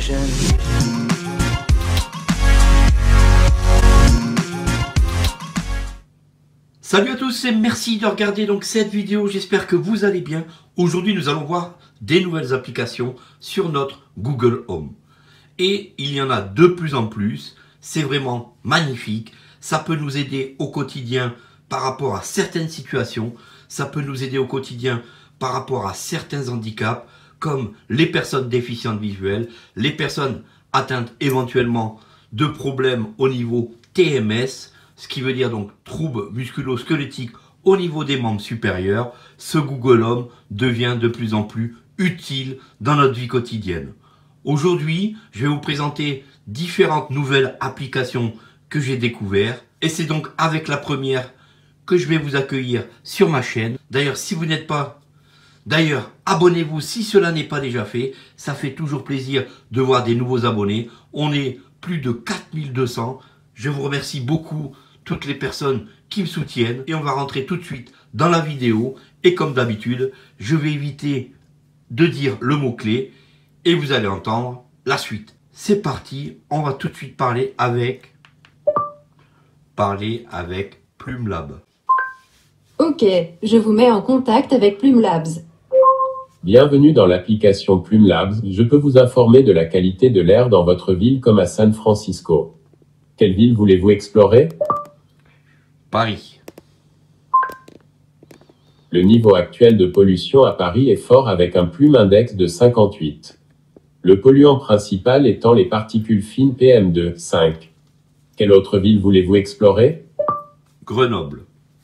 confusion. Salut à tous et merci de regarder donc cette vidéo, j'espère que vous allez bien. Aujourd'hui nous allons voir des nouvelles applications sur notre Google Home. Et il y en a de plus en plus, c'est vraiment magnifique. Ça peut nous aider au quotidien par rapport à certaines situations. Ça peut nous aider au quotidien par rapport à certains handicaps, comme les personnes déficientes visuelles, les personnes atteintes éventuellement de problèmes au niveau TMS, ce qui veut dire donc troubles musculo-squelettiques au niveau des membres supérieurs. Ce Google Home devient de plus en plus utile dans notre vie quotidienne. Aujourd'hui, je vais vous présenter différentes nouvelles applications que j'ai découvertes. Et c'est donc avec la première que je vais vous accueillir sur ma chaîne. D'ailleurs, si vous n'êtes pas... abonnez-vous si cela n'est pas déjà fait. Ça fait toujours plaisir de voir des nouveaux abonnés. On est plus de 4200. Je vous remercie beaucoup, toutes les personnes qui me soutiennent. Et on va rentrer tout de suite dans la vidéo. Et comme d'habitude, je vais éviter de dire le mot-clé. Et vous allez entendre la suite. C'est parti, on va tout de suite parler avec Plume Lab. Ok, je vous mets en contact avec Plume Labs. Bienvenue dans l'application Plume Labs. Je peux vous informer de la qualité de l'air dans votre ville comme à San Francisco. Quelle ville voulez-vous explorer? Paris. Le niveau actuel de pollution à Paris est fort avec un plume index de 58. Le polluant principal étant les particules fines PM2,5. Quelle autre ville voulez-vous explorer? Grenoble.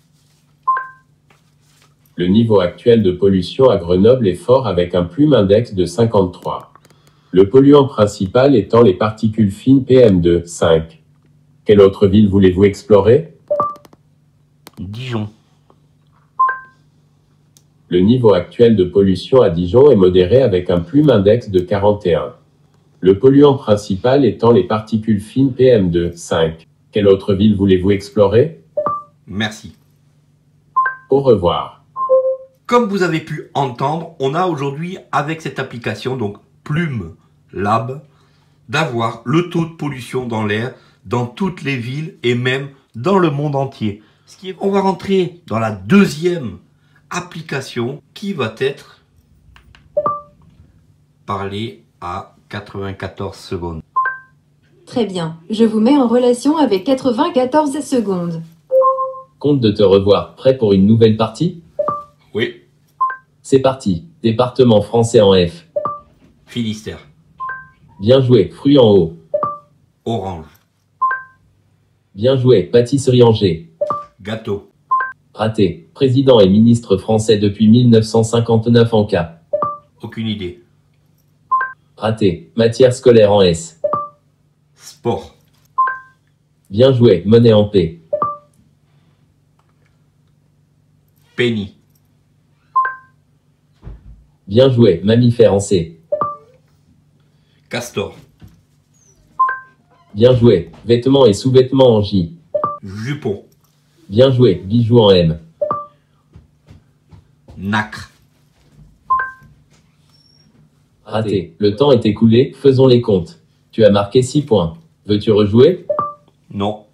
Le niveau actuel de pollution à Grenoble est fort avec un plume index de 53. Le polluant principal étant les particules fines PM2,5. Quelle autre ville voulez-vous explorer? Dijon. Le niveau actuel de pollution à Dijon est modéré avec un plume index de 41. Le polluant principal étant les particules fines PM2,5. Quelle autre ville voulez-vous explorer? Merci. Au revoir. Comme vous avez pu entendre, on a aujourd'hui avec cette application, donc Plume Lab, d'avoir le taux de pollution dans l'air dans toutes les villes et même dans le monde entier. On va rentrer dans la deuxième application qui va être parler à 94 secondes. Très bien, je vous mets en relation avec 94 secondes. Compte de te revoir. Prêt pour une nouvelle partie? Oui. C'est parti. Département français en F. Finistère. Bien joué. Fruits en haut. Orange. Bien joué. Pâtisserie en G. Gâteau. Raté. Président et ministre français depuis 1959 en K. Aucune idée. Raté. Matière scolaire en S. Sport. Bien joué. Monnaie en P. Penny. Bien joué. Mammifère en C. Castor. Bien joué. Vêtements et sous-vêtements en J. Jupon. Bien joué. Bijoux en M. Nacre. Raté. Le temps est écoulé. Faisons les comptes. Tu as marqué 6 points. Veux-tu rejouer? Non.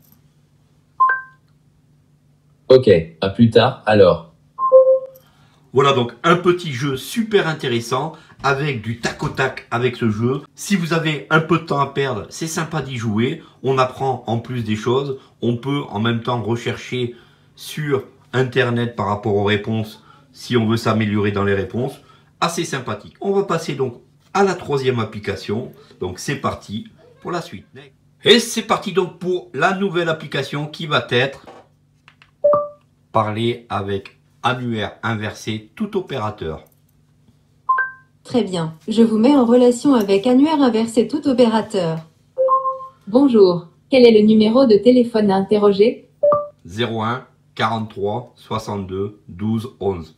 Ok. À plus tard, alors. Voilà donc un petit jeu super intéressant avec du tac au tac avec ce jeu. Si vous avez un peu de temps à perdre, c'est sympa d'y jouer. On apprend en plus des choses. On peut en même temps rechercher sur Internet par rapport aux réponses si on veut s'améliorer dans les réponses. Assez sympathique. On va passer donc à la troisième application. Donc c'est parti pour la suite. Et c'est parti donc pour la nouvelle application qui va être parler avec annuaire inversé tout opérateur. Très bien, je vous mets en relation avec annuaire inversé tout opérateur. Bonjour, quel est le numéro de téléphone à interroger? 01 43 62 12 11.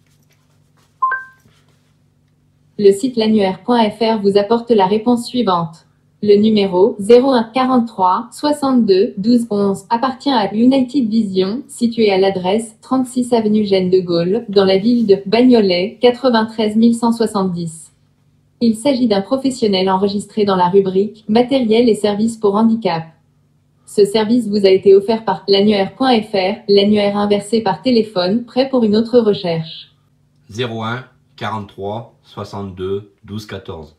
Le site l'annuaire.fr vous apporte la réponse suivante. Le numéro 01 43 62 12 11 appartient à United Vision, situé à l'adresse 36 avenue Jeanne de Gaulle, dans la ville de Bagnolet, 93 170. Il s'agit d'un professionnel enregistré dans la rubrique Matériel et services pour handicap. Ce service vous a été offert par l'annuaire.fr, l'annuaire inversé par téléphone, prêt pour une autre recherche. 01 43 62 12 14.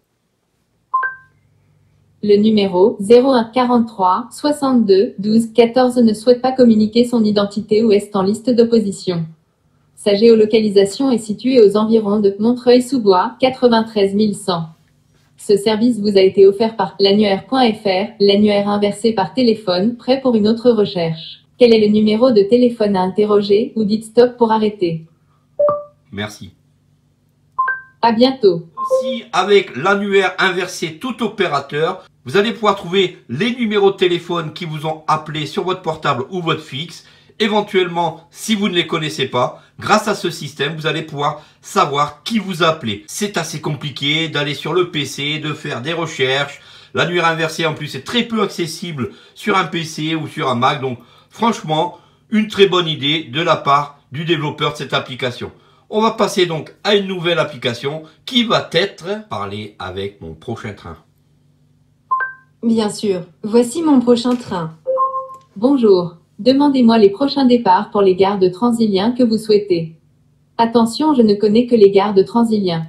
Le numéro 01 43 62 12 14 ne souhaite pas communiquer son identité ou est en liste d'opposition. Sa géolocalisation est située aux environs de Montreuil-sous-Bois, 93 100. Ce service vous a été offert par l'annuaire.fr, l'annuaire inversé par téléphone, prêt pour une autre recherche. Quel est le numéro de téléphone à interroger ou dites stop pour arrêter. Merci. À bientôt. Aussi, avec l'annuaire inversé tout opérateur, vous allez pouvoir trouver les numéros de téléphone qui vous ont appelé sur votre portable ou votre fixe. Éventuellement, si vous ne les connaissez pas, grâce à ce système, vous allez pouvoir savoir qui vous a appelé. C'est assez compliqué d'aller sur le PC, de faire des recherches. L'annuaire inversé, en plus, est très peu accessible sur un PC ou sur un Mac. Donc, franchement, une très bonne idée de la part du développeur de cette application. On va passer donc à une nouvelle application qui va être Parler avec mon prochain train. Bien sûr, voici mon prochain train. Bonjour, demandez-moi les prochains départs pour les gares de Transilien que vous souhaitez. Attention, je ne connais que les gares de Transilien.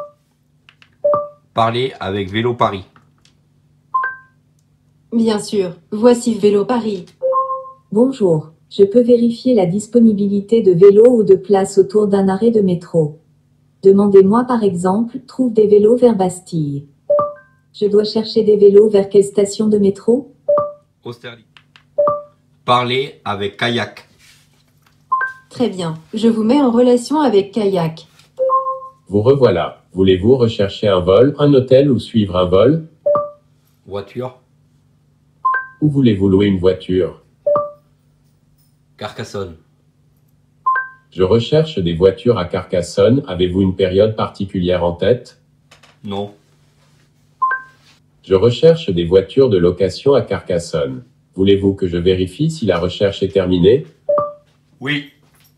Parler avec Vélo Paris. Bien sûr, voici Vélo Paris. Bonjour, je peux vérifier la disponibilité de vélos ou de places autour d'un arrêt de métro. Demandez-moi par exemple, trouve des vélos vers Bastille. Je dois chercher des vélos vers quelle station de métro? Austerlitz. Parler avec Kayak. Très bien, je vous mets en relation avec Kayak. Vous revoilà. Voulez-vous rechercher un vol, un hôtel ou suivre un vol? Voiture. Ou voulez-vous louer une voiture? Carcassonne. Je recherche des voitures à Carcassonne. Avez-vous une période particulière en tête? Non. Je recherche des voitures de location à Carcassonne. Voulez-vous que je vérifie si la recherche est terminée? Oui.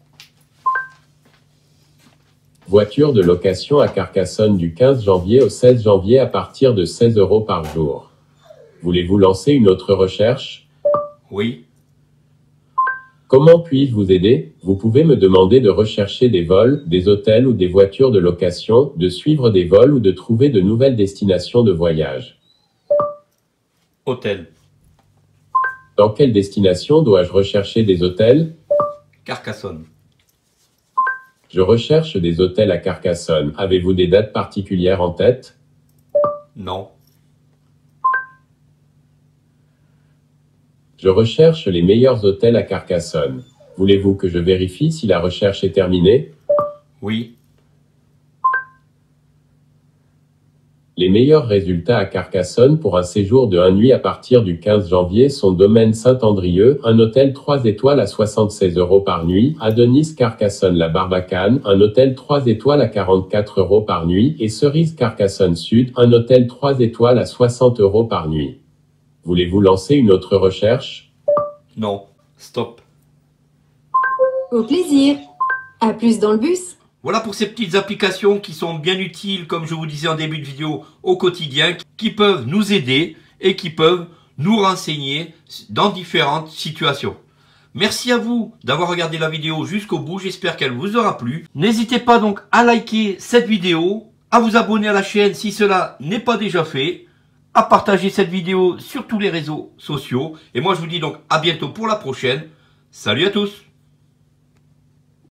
Voiture de location à Carcassonne du 15 janvier au 16 janvier à partir de 16 € par jour. Voulez-vous lancer une autre recherche? Oui. Comment puis-je vous aider? Vous pouvez me demander de rechercher des vols, des hôtels ou des voitures de location, de suivre des vols ou de trouver de nouvelles destinations de voyage. Hôtel. Dans quelle destination dois-je rechercher des hôtels? Carcassonne. Je recherche des hôtels à Carcassonne. Avez-vous des dates particulières en tête? Non. Je recherche les meilleurs hôtels à Carcassonne. Voulez-vous que je vérifie si la recherche est terminée? Oui. Les meilleurs résultats à Carcassonne pour un séjour de 1 nuit à partir du 15 janvier sont Domaine Saint-Andrieux, un hôtel 3 étoiles à 76 € par nuit, Adonis Carcassonne la Barbacane, un hôtel 3 étoiles à 44 € par nuit, et Cerise Carcassonne Sud, un hôtel 3 étoiles à 60 € par nuit. Voulez-vous lancer une autre recherche? Non. Stop. Au plaisir. À plus dans le bus. Voilà pour ces petites applications qui sont bien utiles, comme je vous disais en début de vidéo, au quotidien, qui peuvent nous aider et qui peuvent nous renseigner dans différentes situations. Merci à vous d'avoir regardé la vidéo jusqu'au bout, j'espère qu'elle vous aura plu. N'hésitez pas donc à liker cette vidéo, à vous abonner à la chaîne si cela n'est pas déjà fait, à partager cette vidéo sur tous les réseaux sociaux. Et moi je vous dis donc à bientôt pour la prochaine. Salut à tous!